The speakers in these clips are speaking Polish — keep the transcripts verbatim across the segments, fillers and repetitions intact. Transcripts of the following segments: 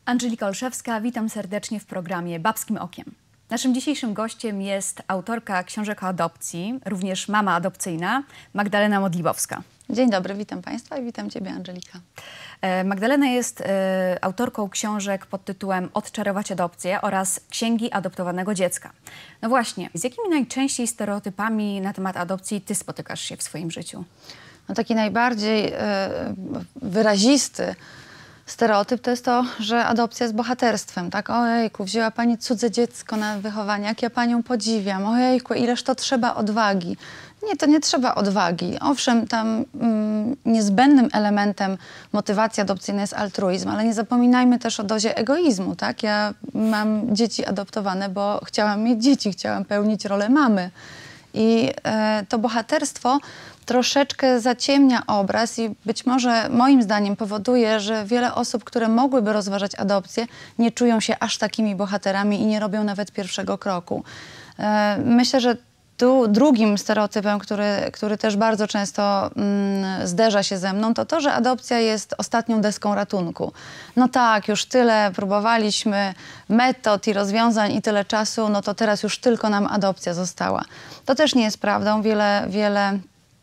Angelika Olszewska, witam serdecznie w programie Babskim Okiem. Naszym dzisiejszym gościem jest autorka książek o adopcji, również mama adopcyjna, Magdalena Modlibowska. Dzień dobry, witam Państwa i witam Ciebie, Angelika. Magdalena jest e, autorką książek pod tytułem Odczarować adopcję oraz Księgi adoptowanego dziecka. No właśnie, z jakimi najczęściej stereotypami na temat adopcji Ty spotykasz się w swoim życiu? No, taki najbardziej e, wyrazisty stereotyp to jest to, że adopcja jest bohaterstwem, tak? Ojejku, wzięła Pani cudze dziecko na wychowanie, jak ja Panią podziwiam, ojejku, ileż to trzeba odwagi. Nie, to nie trzeba odwagi. Owszem, tam mm, niezbędnym elementem motywacji adopcyjnej jest altruizm, ale nie zapominajmy też o dozie egoizmu, tak? Ja mam dzieci adoptowane, bo chciałam mieć dzieci, chciałam pełnić rolę mamy. I e, to bohaterstwo troszeczkę zaciemnia obraz i być może moim zdaniem powoduje, że wiele osób, które mogłyby rozważać adopcję, nie czują się aż takimi bohaterami i nie robią nawet pierwszego kroku. E, myślę, że tu drugim stereotypem, który, który też bardzo często mm, zderza się ze mną, to to, że adopcja jest ostatnią deską ratunku. No tak, już tyle próbowaliśmy metod i rozwiązań i tyle czasu, no to teraz już tylko nam adopcja została. To też nie jest prawdą. Wiele, wiele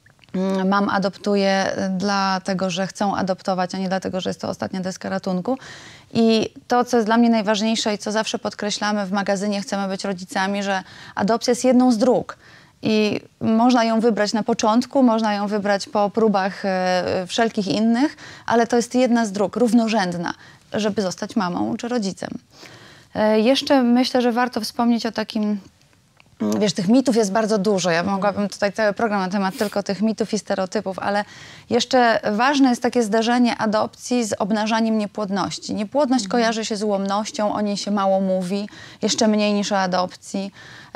mam adoptuje dlatego, że chcą adoptować, a nie dlatego, że jest to ostatnia deska ratunku. I to, co jest dla mnie najważniejsze i co zawsze podkreślamy w magazynie Chcemy być rodzicami, że adopcja jest jedną z dróg. I można ją wybrać na początku, można ją wybrać po próbach e, wszelkich innych, ale to jest jedna z dróg, równorzędna, żeby zostać mamą czy rodzicem. E, jeszcze myślę, że warto wspomnieć o takim... Wiesz, tych mitów jest bardzo dużo. Ja mogłabym tutaj cały program na temat tylko tych mitów i stereotypów, ale jeszcze ważne jest takie zderzenie adopcji z obnażaniem niepłodności. Niepłodność mhm. kojarzy się z ułomnością, o niej się mało mówi, jeszcze mniej niż o adopcji.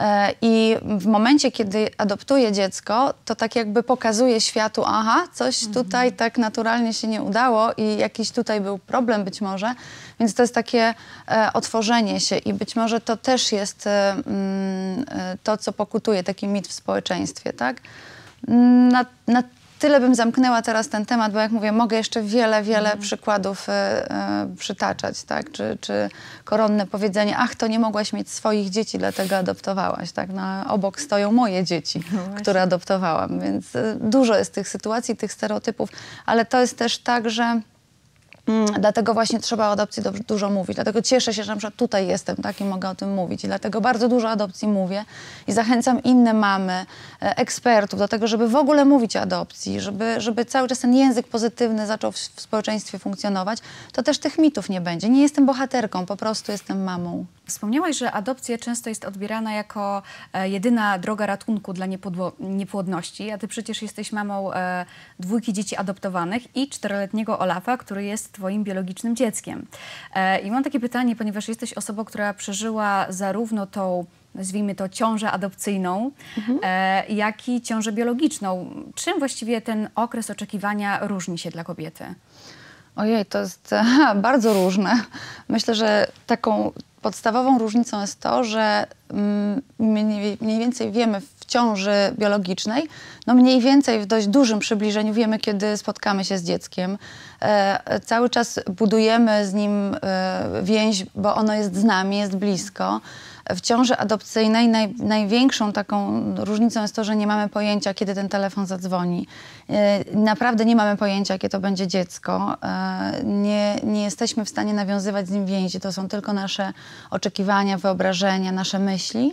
I w momencie, kiedy adoptuje dziecko, to tak jakby pokazuje światu, aha, coś mhm. tutaj tak naturalnie się nie udało i jakiś tutaj był problem być może. Więc to jest takie e, otworzenie się i być może to też jest e, mm, to, co pokutuje taki mit w społeczeństwie, tak? Na, na tyle bym zamknęła teraz ten temat, bo jak mówię, mogę jeszcze wiele, wiele mm. przykładów e, e, przytaczać, tak? Czy, czy koronne powiedzenie, ach, to nie mogłaś mieć swoich dzieci, dlatego adoptowałaś, tak? No, obok stoją moje dzieci, no które adoptowałam, więc e, dużo jest tych sytuacji, tych stereotypów, ale to jest też tak, że dlatego właśnie trzeba o adopcji dużo mówić. Dlatego cieszę się, że na przykład tutaj jestem, tak, i mogę o tym mówić. I dlatego bardzo dużo o adopcji mówię i zachęcam inne mamy, ekspertów do tego, żeby w ogóle mówić o adopcji, żeby, żeby cały czas ten język pozytywny zaczął w, w społeczeństwie funkcjonować. To też tych mitów nie będzie. Nie jestem bohaterką, po prostu jestem mamą. Wspomniałaś, że adopcja często jest odbierana jako e, jedyna droga ratunku dla niepłodności, a ty przecież jesteś mamą e, dwójki dzieci adoptowanych i czteroletniego Olafa, który jest twoim biologicznym dzieckiem. E, I mam takie pytanie, ponieważ jesteś osobą, która przeżyła zarówno tą, nazwijmy to, ciążę adopcyjną, mhm. e, jak i ciążę biologiczną. Czym właściwie ten okres oczekiwania różni się dla kobiety? Ojej, to jest aha, bardzo różne. Myślę, że taką podstawową różnicą jest to, że mm, mniej, mniej więcej wiemy w ciąży biologicznej, no mniej więcej w dość dużym przybliżeniu wiemy, kiedy spotkamy się z dzieckiem. E, cały czas budujemy z nim e, więź, bo ono jest z nami, jest blisko. W ciąży adopcyjnej naj, największą taką różnicą jest to, że nie mamy pojęcia, kiedy ten telefon zadzwoni. E, naprawdę nie mamy pojęcia, jakie to będzie dziecko. E, nie, nie jesteśmy w stanie nawiązywać z nim więzi. To są tylko nasze oczekiwania, wyobrażenia, nasze myśli.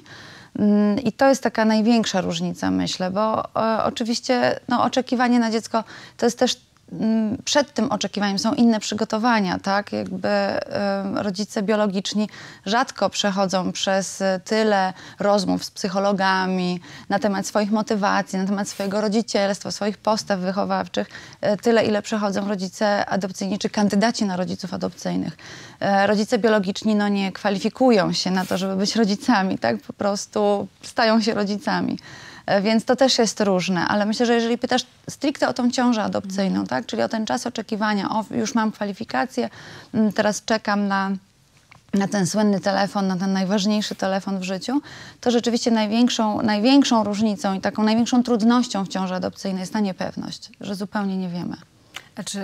I to jest taka największa różnica, myślę, bo e, oczywiście no, oczekiwanie na dziecko to jest też m, przed tym oczekiwaniem są inne przygotowania, tak? Jakby e, rodzice biologiczni rzadko przechodzą przez tyle rozmów z psychologami na temat swoich motywacji, na temat swojego rodzicielstwa, swoich postaw wychowawczych, e, tyle ile przechodzą rodzice adopcyjni czy kandydaci na rodziców adopcyjnych. E, rodzice biologiczni no, nie kwalifikują się na to, żeby być rodzicami, tak? Po prostu stają się rodzicami. Więc to też jest różne, ale myślę, że jeżeli pytasz stricte o tą ciążę adopcyjną, mm. tak, czyli o ten czas oczekiwania, o już mam kwalifikacje, teraz czekam na, na ten słynny telefon, na ten najważniejszy telefon w życiu, to rzeczywiście największą, największą różnicą i taką największą trudnością w ciąży adopcyjnej jest ta niepewność, że zupełnie nie wiemy. A czy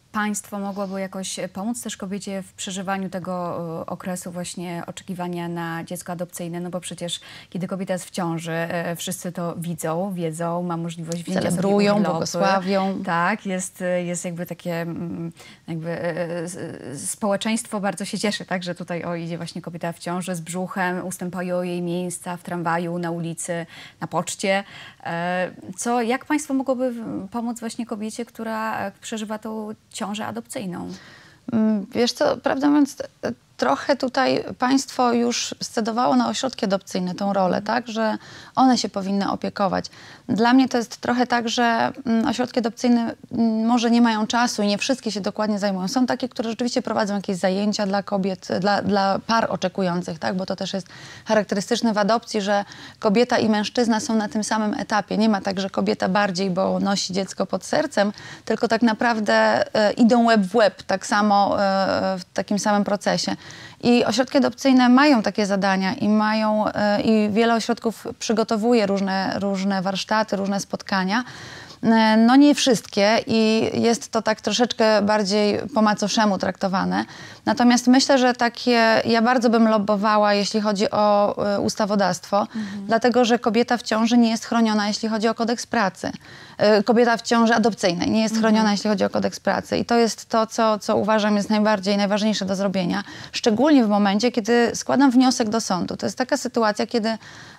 państwo mogłoby jakoś pomóc też kobiecie w przeżywaniu tego okresu właśnie oczekiwania na dziecko adopcyjne? No bo przecież kiedy kobieta jest w ciąży, wszyscy to widzą, wiedzą, ma możliwość wzięcia celebrują, sobie błogosławią. Tak, jest, jest jakby takie jakby społeczeństwo bardzo się cieszy, tak, że tutaj o, idzie właśnie kobieta w ciąży z brzuchem, ustępują jej miejsca w tramwaju, na ulicy, na poczcie. Co, jak państwo mogłoby pomóc właśnie kobiecie, która przeżywa tą ciążę adopcyjną? Wiesz co, prawdę mówiąc, trochę tutaj państwo już scedowało na ośrodki adopcyjne tą rolę, tak, że one się powinny opiekować. Dla mnie to jest trochę tak, że ośrodki adopcyjne może nie mają czasu i nie wszystkie się dokładnie zajmują. Są takie, które rzeczywiście prowadzą jakieś zajęcia dla kobiet, dla, dla par oczekujących, tak, bo to też jest charakterystyczne w adopcji, że kobieta i mężczyzna są na tym samym etapie. Nie ma tak, że kobieta bardziej, bo nosi dziecko pod sercem, tylko tak naprawdę e, idą łeb w łeb, tak samo e, w takim samym procesie. I ośrodki adopcyjne mają takie zadania i mają, e, i wiele ośrodków przygotowuje różne, różne warsztaty, różne spotkania. No nie wszystkie i jest to tak troszeczkę bardziej po macoszemu traktowane. Natomiast myślę, że takie, ja bardzo bym lobbowała, jeśli chodzi o y, ustawodawstwo, mhm. dlatego że kobieta w ciąży nie jest chroniona, jeśli chodzi o kodeks pracy. Y, kobieta w ciąży adopcyjnej nie jest mhm. chroniona, jeśli chodzi o kodeks pracy. I to jest to, co, co uważam jest najbardziej, najważniejsze do zrobienia. Szczególnie w momencie, kiedy składam wniosek do sądu. To jest taka sytuacja, kiedy y,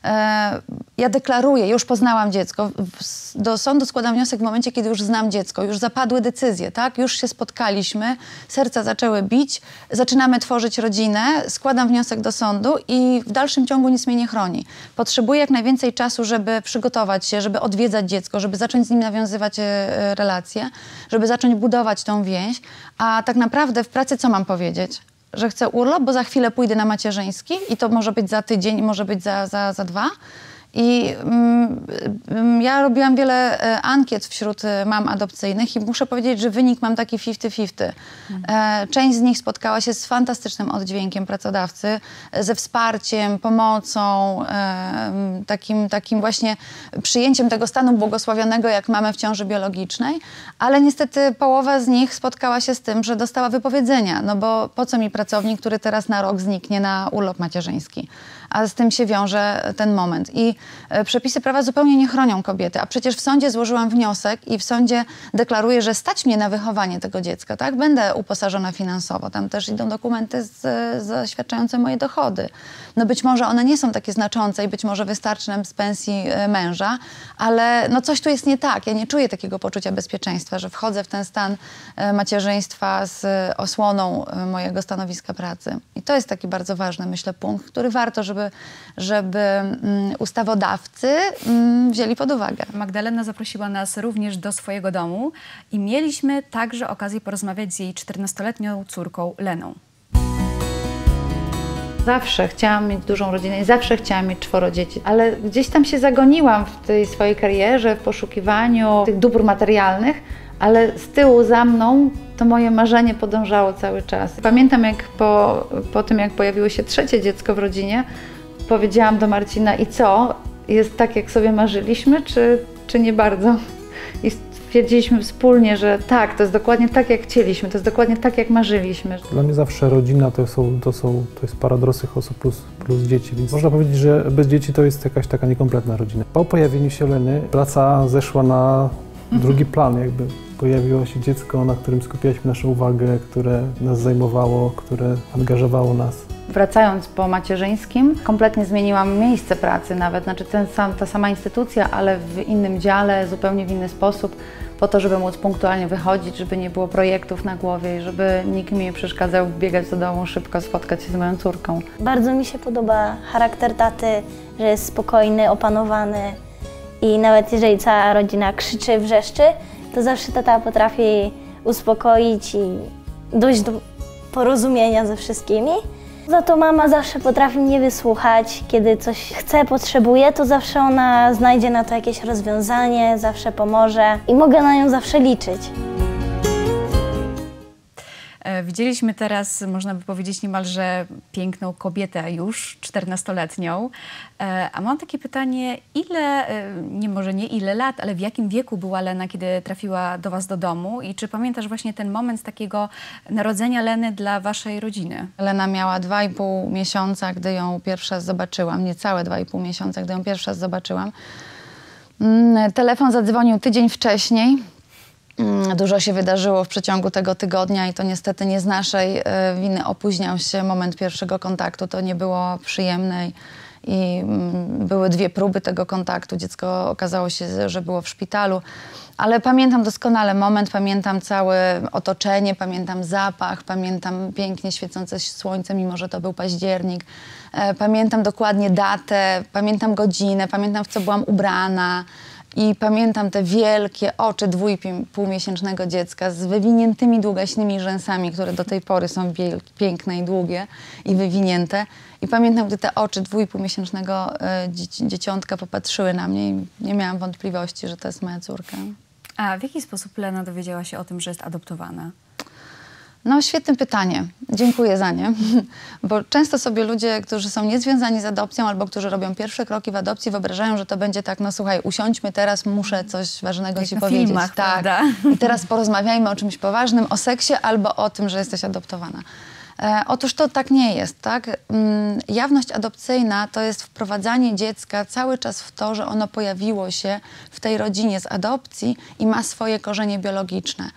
ja deklaruję, już poznałam dziecko, w, do sądu składam wniosek w momencie, kiedy już znam dziecko, już zapadły decyzje, tak? Już się spotkaliśmy, serca zaczęły bić, zaczynamy tworzyć rodzinę, składam wniosek do sądu i w dalszym ciągu nic mnie nie chroni. Potrzebuję jak najwięcej czasu, żeby przygotować się, żeby odwiedzać dziecko, żeby zacząć z nim nawiązywać e, relacje, żeby zacząć budować tą więź, a tak naprawdę w pracy co mam powiedzieć? Że chcę urlop, bo za chwilę pójdę na macierzyński i to może być za tydzień, może być za, za, za dwa. I mm, ja robiłam wiele e, ankiet wśród e, mam adopcyjnych i muszę powiedzieć, że wynik mam taki fifty fifty. E, część z nich spotkała się z fantastycznym oddźwiękiem pracodawcy, e, ze wsparciem, pomocą, e, takim, takim właśnie przyjęciem tego stanu błogosławionego, jak mamy w ciąży biologicznej, ale niestety połowa z nich spotkała się z tym, że dostała wypowiedzenia, no bo po co mi pracownik, który teraz na rok zniknie na urlop macierzyński? A z tym się wiąże ten moment. I e, przepisy prawa zupełnie nie chronią kobiety, a przecież w sądzie złożyłam wniosek i w sądzie deklaruję, że stać mnie na wychowanie tego dziecka, tak? Będę uposażona finansowo. Tam też idą dokumenty z, zaświadczające moje dochody. No być może one nie są takie znaczące i być może wystarczy nam z pensji e, męża, ale no coś tu jest nie tak. Ja nie czuję takiego poczucia bezpieczeństwa, że wchodzę w ten stan e, macierzyństwa z e, osłoną e, mojego stanowiska pracy. I to jest taki bardzo ważny, myślę, punkt, który warto, żeby żeby um, ustawodawcy um, wzięli pod uwagę. Magdalena zaprosiła nas również do swojego domu i mieliśmy także okazję porozmawiać z jej czternastoletnią córką Leną. Zawsze chciałam mieć dużą rodzinę i zawsze chciałam mieć czworo dzieci, ale gdzieś tam się zagoniłam w tej swojej karierze, w poszukiwaniu tych dóbr materialnych, ale z tyłu za mną to moje marzenie podążało cały czas. Pamiętam, jak po, po tym, jak pojawiło się trzecie dziecko w rodzinie, powiedziałam do Marcina: i co? Jest tak, jak sobie marzyliśmy, czy, czy nie bardzo? I stwierdziliśmy wspólnie, że tak, to jest dokładnie tak, jak chcieliśmy, to jest dokładnie tak, jak marzyliśmy. Dla mnie zawsze rodzina to, są, to, są, to jest para dorosłych osób plus, plus dzieci, więc można powiedzieć, że bez dzieci to jest jakaś taka niekompletna rodzina. Po pojawieniu się Leny praca zeszła na drugi plan, jakby. Pojawiło się dziecko, na którym skupialiśmy naszą uwagę, które nas zajmowało, które angażowało nas. Wracając po macierzyńskim, kompletnie zmieniłam miejsce pracy nawet, znaczy ten sam, ta sama instytucja, ale w innym dziale, zupełnie w inny sposób, po to, żeby móc punktualnie wychodzić, żeby nie było projektów na głowie i żeby nikt mi nie przeszkadzał biegać do domu szybko, spotkać się z moją córką. Bardzo mi się podoba charakter taty, że jest spokojny, opanowany i nawet jeżeli cała rodzina krzyczy, wrzeszczy, to zawsze tata potrafi uspokoić i dojść do porozumienia ze wszystkimi. Za to mama zawsze potrafi mnie wysłuchać, kiedy coś chce, potrzebuje, to zawsze ona znajdzie na to jakieś rozwiązanie, zawsze pomoże i mogę na nią zawsze liczyć. E, widzieliśmy teraz, można by powiedzieć, niemalże piękną kobietę już, czternastoletnią. E, a mam takie pytanie, ile, e, nie może nie ile lat, ale w jakim wieku była Lena, kiedy trafiła do was do domu? I czy pamiętasz właśnie ten moment takiego narodzenia Leny dla waszej rodziny? Lena miała dwa i pół miesiąca, gdy ją pierwszy raz zobaczyłam. Niecałe dwa i pół miesiąca, gdy ją pierwszy raz zobaczyłam. Mm, telefon zadzwonił tydzień wcześniej. Mm, dużo się wydarzyło w przeciągu tego tygodnia i to niestety nie z naszej y, winy opóźniał się moment pierwszego kontaktu. To nie było przyjemne i, i mm, były dwie próby tego kontaktu. Dziecko okazało się, że było w szpitalu. Ale pamiętam doskonale moment, pamiętam całe otoczenie, pamiętam zapach, pamiętam pięknie świecące słońce, mimo że to był październik. E, pamiętam dokładnie datę, pamiętam godzinę, pamiętam, w co byłam ubrana. I pamiętam te wielkie oczy dwu i półmiesięcznego dziecka z wywiniętymi długaśnymi rzęsami, które do tej pory są piękne i długie i wywinięte. I pamiętam, gdy te oczy dwu i półmiesięcznego e, dzieci, dzieciątka popatrzyły na mnie i nie miałam wątpliwości, że to jest moja córka. A w jaki sposób Lena dowiedziała się o tym, że jest adoptowana? No, świetne pytanie. Dziękuję za nie. Bo często sobie ludzie, którzy są niezwiązani z adopcją albo którzy robią pierwsze kroki w adopcji, wyobrażają, że to będzie tak, no słuchaj, usiądźmy teraz, muszę coś ważnego Jak ci na powiedzieć. filmach, tak. prawda? I teraz porozmawiajmy o czymś poważnym, o seksie albo o tym, że jesteś adoptowana. E, otóż to tak nie jest, tak? Mm, jawność adopcyjna to jest wprowadzanie dziecka cały czas w to, że ono pojawiło się w tej rodzinie z adopcji i ma swoje korzenie biologiczne.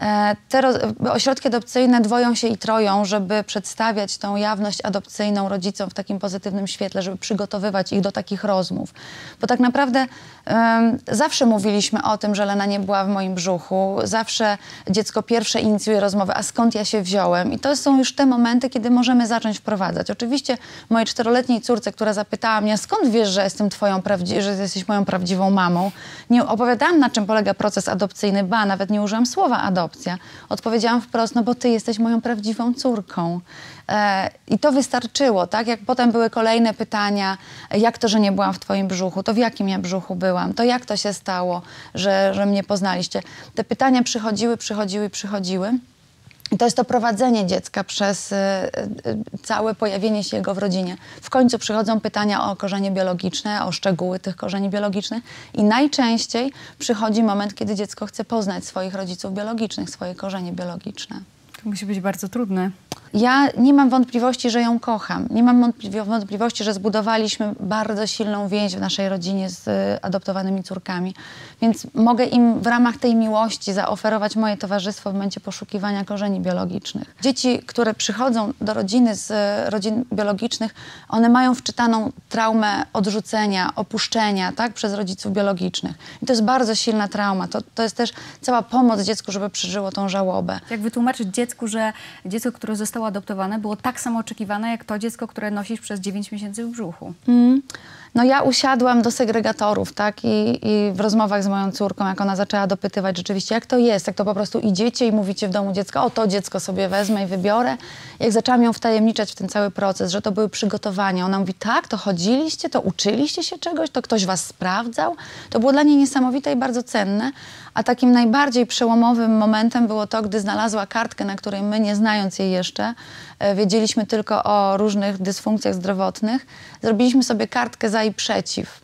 Te ośrodki adopcyjne dwoją się i troją, żeby przedstawiać tą jawność adopcyjną rodzicom w takim pozytywnym świetle, żeby przygotowywać ich do takich rozmów. Bo tak naprawdę um, zawsze mówiliśmy o tym, że Lena nie była w moim brzuchu, zawsze dziecko pierwsze inicjuje rozmowę, a skąd ja się wziąłem? I to są już te momenty, kiedy możemy zacząć wprowadzać. Oczywiście mojej czteroletniej córce, która zapytała mnie, skąd wiesz, że jestem twoją prawdzi- że jesteś moją prawdziwą mamą? Nie opowiadałam, na czym polega proces adopcyjny, ba, nawet nie użyłam słowa adopcja. Odpowiedziałam wprost, no bo ty jesteś moją prawdziwą córką. E, I to wystarczyło, tak? Jak potem były kolejne pytania, jak to, że nie byłam w twoim brzuchu, to w jakim ja brzuchu byłam, to jak to się stało, że, że mnie poznaliście. Te pytania przychodziły, przychodziły, przychodziły. I to jest to prowadzenie dziecka przez y, y, całe pojawienie się jego w rodzinie. W końcu przychodzą pytania o korzenie biologiczne, o szczegóły tych korzeni biologicznych i najczęściej przychodzi moment, kiedy dziecko chce poznać swoich rodziców biologicznych, swoje korzenie biologiczne. To musi być bardzo trudne. Ja nie mam wątpliwości, że ją kocham. Nie mam wątpliwości, że zbudowaliśmy bardzo silną więź w naszej rodzinie z adoptowanymi córkami. Więc mogę im w ramach tej miłości zaoferować moje towarzystwo w momencie poszukiwania korzeni biologicznych. Dzieci, które przychodzą do rodziny z rodzin biologicznych, one mają wczytaną traumę odrzucenia, opuszczenia, tak, przez rodziców biologicznych. I to jest bardzo silna trauma. To, to jest też cała pomoc dziecku, żeby przeżyło tą żałobę. Jak wytłumaczyć dziecku, że dziecko, które zostało adoptowane, było tak samo oczekiwane, jak to dziecko, które nosisz przez dziewięć miesięcy w brzuchu? Mm. No ja usiadłam do segregatorów, tak, I, i w rozmowach z moją córką, jak ona zaczęła dopytywać rzeczywiście, jak to jest, jak to po prostu idziecie i mówicie w domu dziecka, o to dziecko sobie wezmę i wybiorę. Jak zaczęłam ją wtajemniczać w ten cały proces, że to były przygotowania, ona mówi, tak, to chodziliście, to uczyliście się czegoś, to ktoś was sprawdzał. To było dla niej niesamowite i bardzo cenne, a takim najbardziej przełomowym momentem było to, gdy znalazła kartkę, na której my, nie znając jej jeszcze, wiedzieliśmy tylko o różnych dysfunkcjach zdrowotnych, zrobiliśmy sobie kartkę za i przeciw.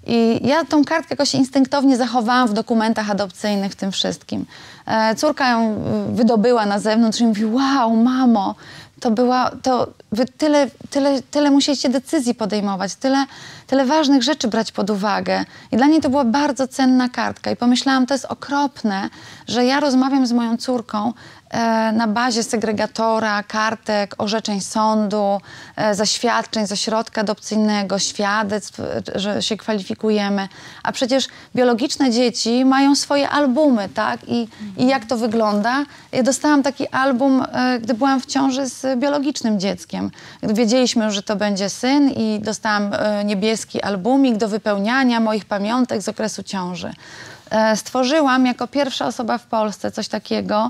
I ja tą kartkę jakoś instynktownie zachowałam w dokumentach adopcyjnych, w tym wszystkim. E, córka ją wydobyła na zewnątrz i mówi, wow, mamo, to była, to wy tyle, tyle, tyle musieliście decyzji podejmować, tyle, tyle ważnych rzeczy brać pod uwagę. I dla niej to była bardzo cenna kartka. I pomyślałam, to jest okropne, że ja rozmawiam z moją córką e, na bazie segregatora, kartek, orzeczeń sądu, e, zaświadczeń z ośrodka adopcyjnego, świadectw, e, że się kwalifikujemy. A przecież biologiczne dzieci mają swoje albumy, tak? I, i jak to wygląda? Ja dostałam taki album, e, gdy byłam w ciąży z biologicznym dzieckiem. Gdy wiedzieliśmy, że to będzie syn i dostałam e, niebieski albumik do wypełniania moich pamiątek z okresu ciąży. E, stworzyłam jako pierwsza osoba w Polsce coś takiego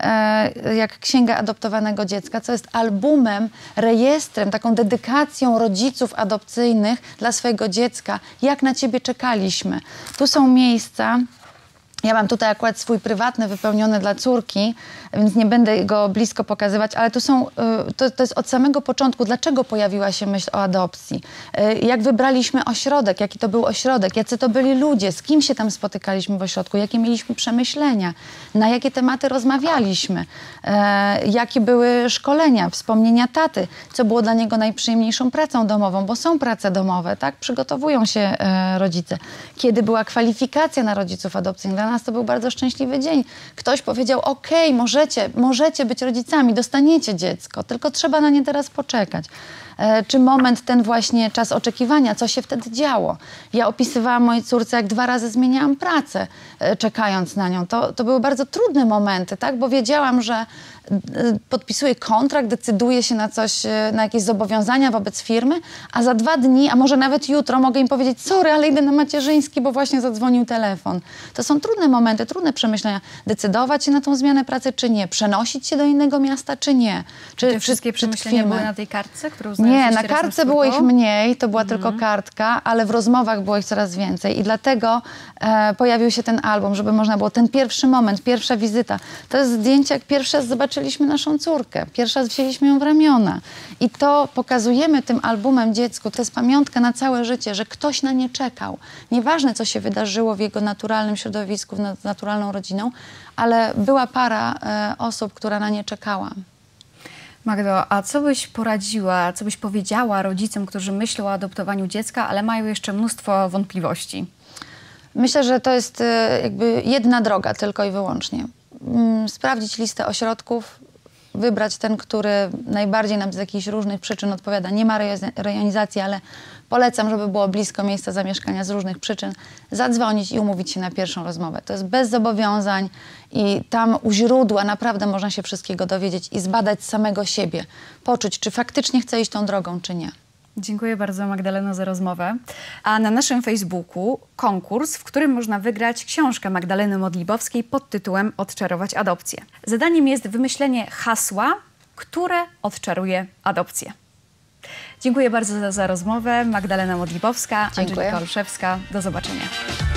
e, jak Księga Adoptowanego Dziecka, co jest albumem, rejestrem, taką dedykacją rodziców adopcyjnych dla swojego dziecka. Jak na ciebie czekaliśmy. Tu są miejsca, Ja mam tutaj akurat swój prywatny wypełniony dla córki, więc nie będę go blisko pokazywać, ale to są, to, to jest od samego początku, dlaczego pojawiła się myśl o adopcji. Jak wybraliśmy ośrodek, jaki to był ośrodek, jacy to byli ludzie, z kim się tam spotykaliśmy w ośrodku, jakie mieliśmy przemyślenia, na jakie tematy rozmawialiśmy, jakie były szkolenia, wspomnienia taty, co było dla niego najprzyjemniejszą pracą domową, bo są prace domowe, tak? Przygotowują się rodzice. Kiedy była kwalifikacja na rodziców adopcyjnych, dla nas to był bardzo szczęśliwy dzień. Ktoś powiedział, okej, możecie, możecie być rodzicami, dostaniecie dziecko, tylko trzeba na nie teraz poczekać. E, czy moment ten właśnie czas oczekiwania, co się wtedy działo. Ja opisywałam mojej córce, jak dwa razy zmieniałam pracę, e, czekając na nią. To, to były bardzo trudne momenty, tak? Bo wiedziałam, że podpisuję kontrakt, decyduję się na coś, na jakieś zobowiązania wobec firmy, a za dwa dni, a może nawet jutro mogę im powiedzieć, sorry, ale idę na macierzyński, bo właśnie zadzwonił telefon. To są trudne momenty, trudne przemyślenia. Decydować się na tą zmianę pracy, czy nie? Przenosić się do innego miasta, czy nie? Czy te wszystkie czy, przemyślenia czy były na tej kartce, którą Nie, znaleźliście na razem kartce z było ich córką? mniej, to była Mhm. tylko kartka, ale w rozmowach było ich coraz więcej i dlatego e, pojawił się ten album, żeby można było, ten pierwszy moment, pierwsza wizyta. To jest zdjęcie, jak pierwszy raz zobaczyliśmy naszą córkę. Pierwszy raz wzięliśmy ją w ramiona. I to pokazujemy tym albumem dziecku, to jest pamiątka na całe życie, że ktoś na nie czekał. Nieważne, co się wydarzyło w jego naturalnym środowisku, z naturalną rodziną, ale była para e, osób, która na nie czekała. Magdo, a co byś poradziła, co byś powiedziała rodzicom, którzy myślą o adoptowaniu dziecka, ale mają jeszcze mnóstwo wątpliwości? Myślę, że to jest e, jakby jedna droga tylko i wyłącznie. Mm, sprawdzić listę ośrodków, wybrać ten, który najbardziej nam z jakichś różnych przyczyn odpowiada. Nie ma rejonizacji, ale polecam, żeby było blisko miejsca zamieszkania z różnych przyczyn. Zadzwonić i umówić się na pierwszą rozmowę. To jest bez zobowiązań i tam u źródła naprawdę można się wszystkiego dowiedzieć i zbadać samego siebie. Poczuć, czy faktycznie chce iść tą drogą, czy nie. Dziękuję bardzo, Magdaleno, za rozmowę. A na naszym Facebooku konkurs, w którym można wygrać książkę Magdaleny Modlibowskiej pod tytułem Odczarować adopcję. Zadaniem jest wymyślenie hasła, które odczaruje adopcję. Dziękuję bardzo za, za rozmowę. Magdalena Modlibowska, Dziękuję. Andżelika Olszewska. Do zobaczenia.